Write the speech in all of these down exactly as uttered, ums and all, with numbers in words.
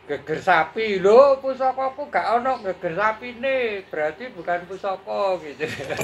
Geger sapi lho, pusakaku gak ono geger sapine, berarti bukan pusaka gitu.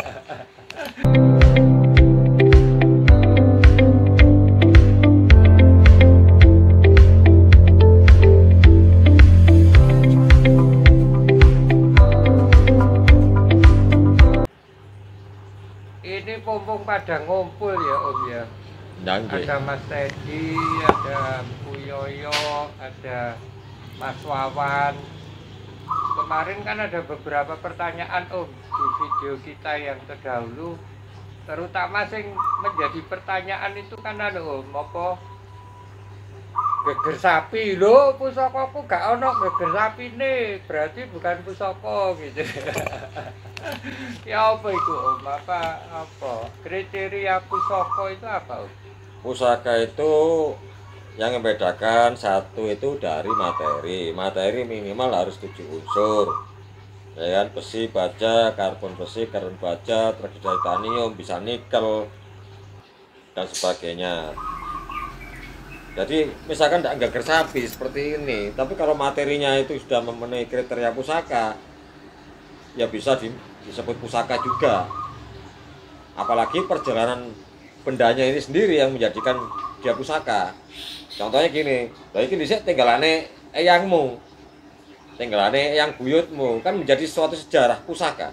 Ini pompong pada ngumpul ya Om ya. Nangge. Ada Mas Teddy, ada Bu Yoyo, ada Mas Wawan. Kemarin kan ada beberapa pertanyaan Om di video kita yang terdahulu, terutama yang menjadi pertanyaan itu kan ada Om, apa geger sapi lho, pusakaku gak ono geger sapine, berarti bukan pusaka gitu. Ya apa itu Om? Apa apa kriteria pusaka itu apa Om? Pusaka itu yang membedakan satu itu dari materi. Materi minimal harus tujuh unsur, ya kan? Besi, baja, karbon besi, karbon baja, terdiri dari titanium, bisa nikel dan sebagainya. Jadi misalkan tidak geger sapi seperti ini, tapi kalau materinya itu sudah memenuhi kriteria pusaka, ya bisa di, disebut pusaka juga. Apalagi perjalanan bendanya ini sendiri yang menjadikan dia pusaka. Contohnya gini, lagi ini saya tinggalane eyangmu, tinggalane eyang buyutmu, kan menjadi suatu sejarah pusaka.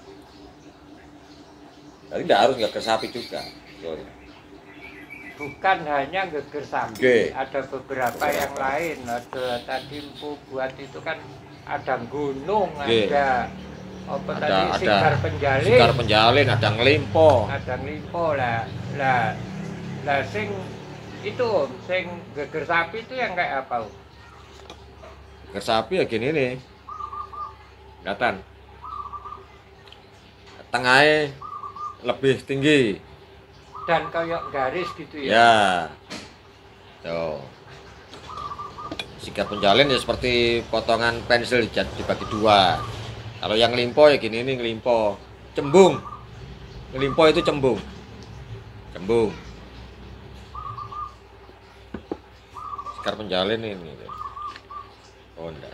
Jadi tidak harus geger sapi juga. Bukan hanya geger sapi, Oke. ada beberapa yang lain. Ada tadi Mpu buat itu kan ada gunung, Oke. ada apa Ada tadi ada sigar penjalin, sigar penjalin, ada ngelimpo. ada ngelimpo lah. Lah, lah sing itu Om, sing geger sapi itu yang kayak apa Om? Geger sapi ya gini nih, kelihatan tengahnya lebih tinggi. Dan kayak garis gitu ya. Ya, tuh. Sigar penjalin ya seperti potongan pensil dibagi dua. Kalau yang limpo ya gini nih, ngelimpo cembung. Ngelimpo itu cembung. Cembung. Sigar penjalin ini. Oh enggak.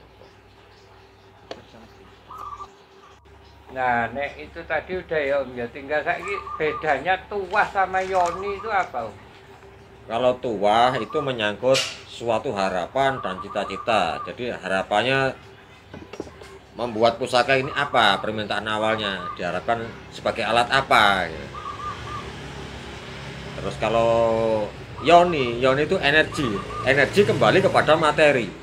Nah, nek itu tadi udah ya Om ya, tinggal saiki bedanya tuah sama yoni itu apa Om? Kalau tuah itu menyangkut suatu harapan dan cita-cita. Jadi harapannya membuat pusaka ini apa, permintaan awalnya diharapkan sebagai alat apa gitu. Terus kalau yoni, yoni itu energi, energi kembali kepada materi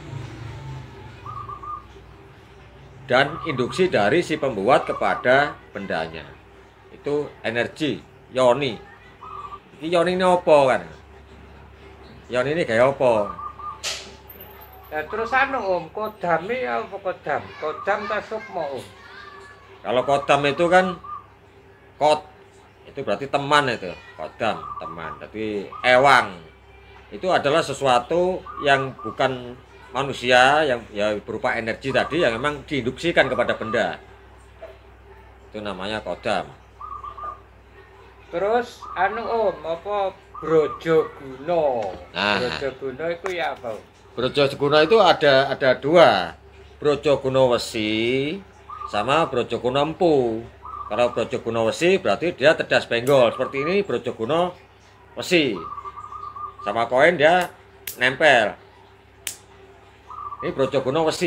dan induksi dari si pembuat kepada bendanya, itu energi yoni. Ini yoni ini apa kan? Yoni ini kayak apa? Nah, terus anu Om, kodame ya apa kodam? Kodam ta sukma Om? Kalau kodam itu kan kod, itu berarti teman itu, kodam teman. Tapi ewang itu adalah sesuatu yang bukan manusia, yang ya berupa energi tadi yang memang diinduksikan kepada benda. Itu namanya kodam. Terus anu Om, apa brojoguna? Nah. Brojoguna itu ya apa Om? Brojoguna itu ada ada dua, Brojoguna Wesi sama Brojoguna Empu. Kalau Brojoguna Wesi berarti dia tedas benggol, seperti ini Brojoguna Wesi. Sama koin dia nempel. Ini Brojoguna Wesi.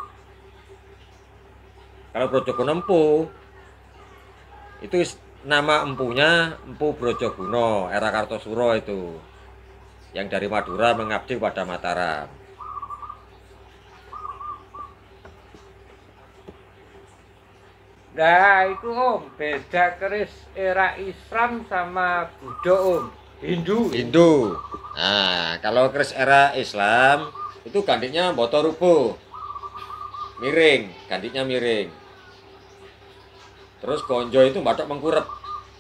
Kalau Brojoguna Empu itu nama empunya Empu Brojoguna era Kartosuro itu, yang dari Madura mengabdi pada Mataram. Nah itu Om, beda keris era Islam sama Buddha Om, Hindu. Hindu. Nah, kalau keris era Islam itu gantinya boto rubuh, miring, gantinya miring. Terus gonjo itu batok mengkurep.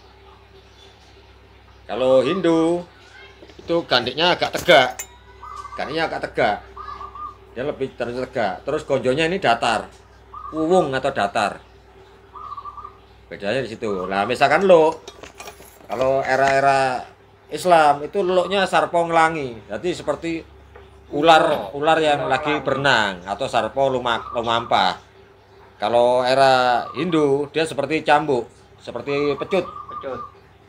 Kalau Hindu itu gantinya agak tegak, gantinya agak tegak, dia lebih tegak. Terus gonjonya ini datar, uwung atau datar. Bedanya di situ. Nah, misalkan lo, kalau era-era Islam itu leloknya sarpong langi, jadi seperti ular ular yang lagi berenang atau sarpo lumak lumampah. Kalau era Hindu dia seperti cambuk, seperti pecut. Pecut.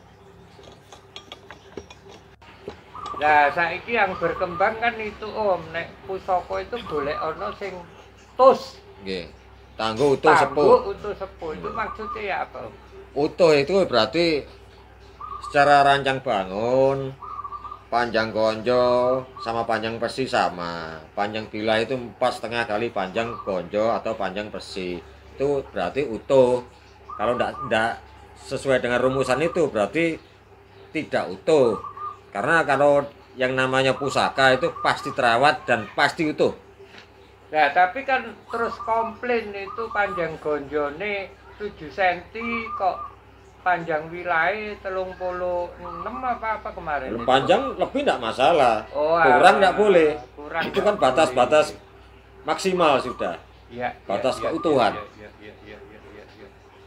Nah, saiki yang berkembang kan itu Om, nek pusaka itu boleh ono sing tus. Nggih. Tangguh utuh sepuh. Tangguh utuh sepuh itu maksudnya ya apa Om? Utuh itu berarti secara rancang bangun, panjang gonjo sama panjang besi sama. Panjang bila itu empat setengah kali panjang gonjo atau panjang besi. Itu berarti utuh. Kalau tidak tidak sesuai dengan rumusan itu berarti tidak utuh. Karena kalau yang namanya pusaka itu pasti terawat dan pasti utuh. Nah, tapi kan terus komplain itu panjang gonjone tujuh sentimeter kok panjang wilayah telung puluh enam apa apa kemarin itu? Panjang lebih tidak masalah, oh, kurang tidak boleh. Kurang itu kan batas-batas maksimal sudah. Ya, batas ya, keutuhan. Ya, ya, ya, ya, ya, ya, ya.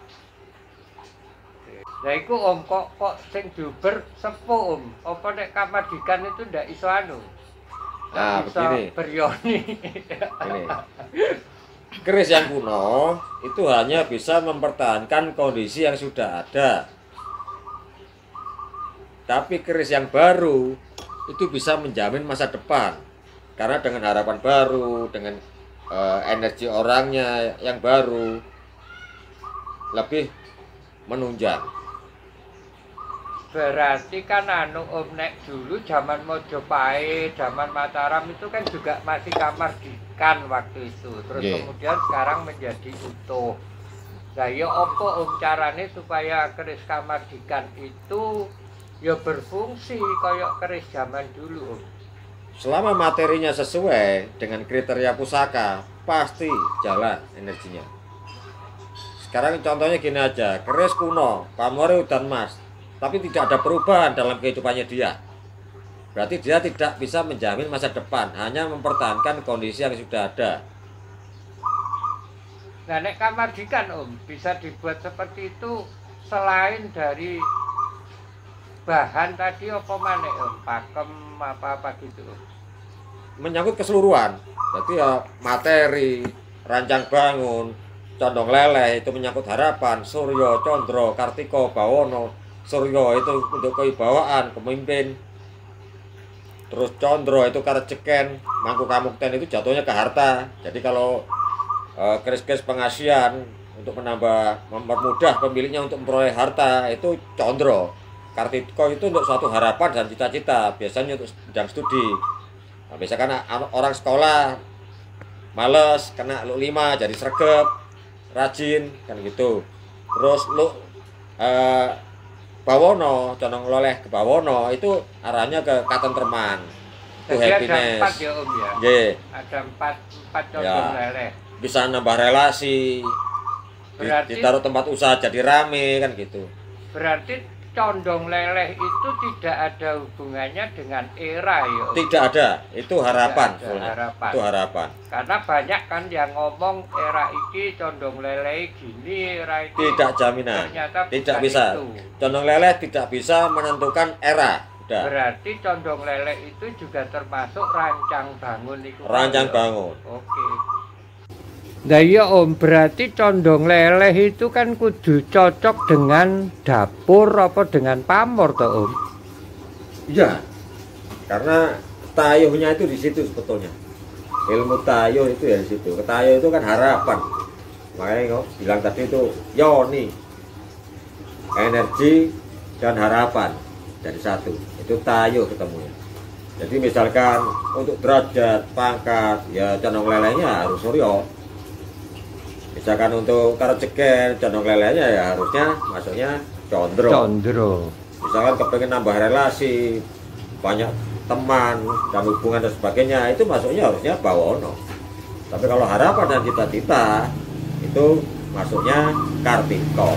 Nah, itu Om kok kok sing Juber sepuh Om. Apa nek Kamardikan itu ndak iso anu? Nah, iso begini. Beryoni. Ini. Keris yang kuno itu hanya bisa mempertahankan kondisi yang sudah ada. Tapi keris yang baru itu bisa menjamin masa depan. Karena dengan harapan baru, dengan uh, energi orangnya yang baru lebih menunjang. Berarti kan anu Om nek dulu zaman Mojopahit, zaman Mataram itu kan juga masih Kamardikan waktu itu. Terus yeah. Kemudian sekarang menjadi utuh. Nah, ya apa Om carane supaya keris Kamardikan itu ya berfungsi kayak keris zaman dulu Om? Selama materinya sesuai dengan kriteria pusaka, pasti jalan energinya. Sekarang contohnya gini aja, keris kuno, pamore udan mas, tapi tidak ada perubahan dalam kehidupannya dia. Berarti dia tidak bisa menjamin masa depan, hanya mempertahankan kondisi yang sudah ada. Nah, nek Kamardikan Om, bisa dibuat seperti itu selain dari bahan tadi apa maneh Om? Pakem apa-apa gitu Om? Menyangkut keseluruhan. Berarti ya materi, rancang bangun, condong leleh itu menyangkut harapan, Suryo, Condro, Kartiko, Bawono. Suryo itu untuk kewibawaan, pemimpin. Terus Condro itu karejeken, Mangku Kamukten itu jatuhnya ke harta. Jadi kalau uh, keris-keris pengasihan untuk menambah, mempermudah pemiliknya untuk memperoleh harta itu Condro. Kartiko itu untuk suatu harapan dan cita-cita, biasanya untuk bidang studi. Nah, biasanya karena orang sekolah males, kena lu lima jadi sregep, rajin kan gitu. Terus lu uh, Bawono, condong loleh ke Bawono itu arahnya ke katentreman, itu happiness. Ada empat ya Om ya? Yeah. Ada empat, empat condong ya. Leleh. Bisa nambah relasi, berarti, ditaruh tempat usaha jadi rame kan gitu. Berarti condong leleh itu tidak ada hubungannya dengan era ya Om? Tidak ada, itu harapan. Ada harapan. Itu harapan. Karena banyak kan yang ngomong era iki condong leleh gini, era iki tidak jaminan. Tidak bisa. Itu. Condong leleh tidak bisa menentukan era. Udah. Berarti condong leleh itu juga termasuk rancang bangun itu. Rancang bangun. Oke. Nah iya Om, berarti condong leleh itu kan kudu cocok dengan dapur apa dengan pamor toh Om? Iya. Karena tayuhnya itu di situ sebetulnya. Ilmu tayuh itu ya di situ. Ketayuh itu kan harapan. Makanya kok bilang tadi itu yoni, energi dan harapan jadi satu. Itu tayuh ketemunya. Jadi misalkan untuk derajat, pangkat, ya condong lelehnya harus Suryo. Misalkan untuk karejeken, condong lelehnya ya harusnya masuknya Condro. Condro. Misalkan kepengen nambah relasi, banyak teman dan hubungan dan sebagainya, itu masuknya harusnya Bawono. Tapi kalau harapan dan cita-cita itu masuknya Kartiko.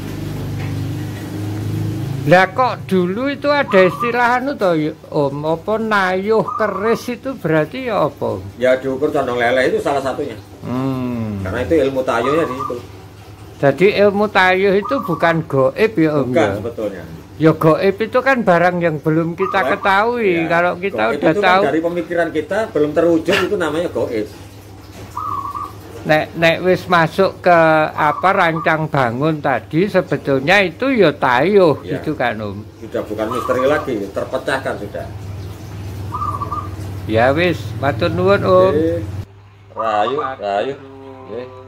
Lah kok dulu itu ada istilah anu toh Om, apa nayuh keris itu berarti ya apa? Ya diukur condong leleh itu salah satunya. Hmm. Karena itu ilmu tayuhnya di situ. Jadi ilmu tayuh itu bukan goib ya Om? Bukan ya? sebetulnya. Ya gaib itu kan barang yang belum kita Ya, ketahui. ya. Kalau kita Gaib udah itu tahu, kan dari pemikiran kita belum terwujud, itu namanya gaib. nek nek wis masuk ke apa rancang bangun tadi, sebetulnya itu ya tayuh Ya. gitu kan Om. Sudah bukan misteri lagi, terpecahkan sudah. Ya wis, matur nuwun Om. Eh, Rayu, rayu. Matur Eh. nuwun.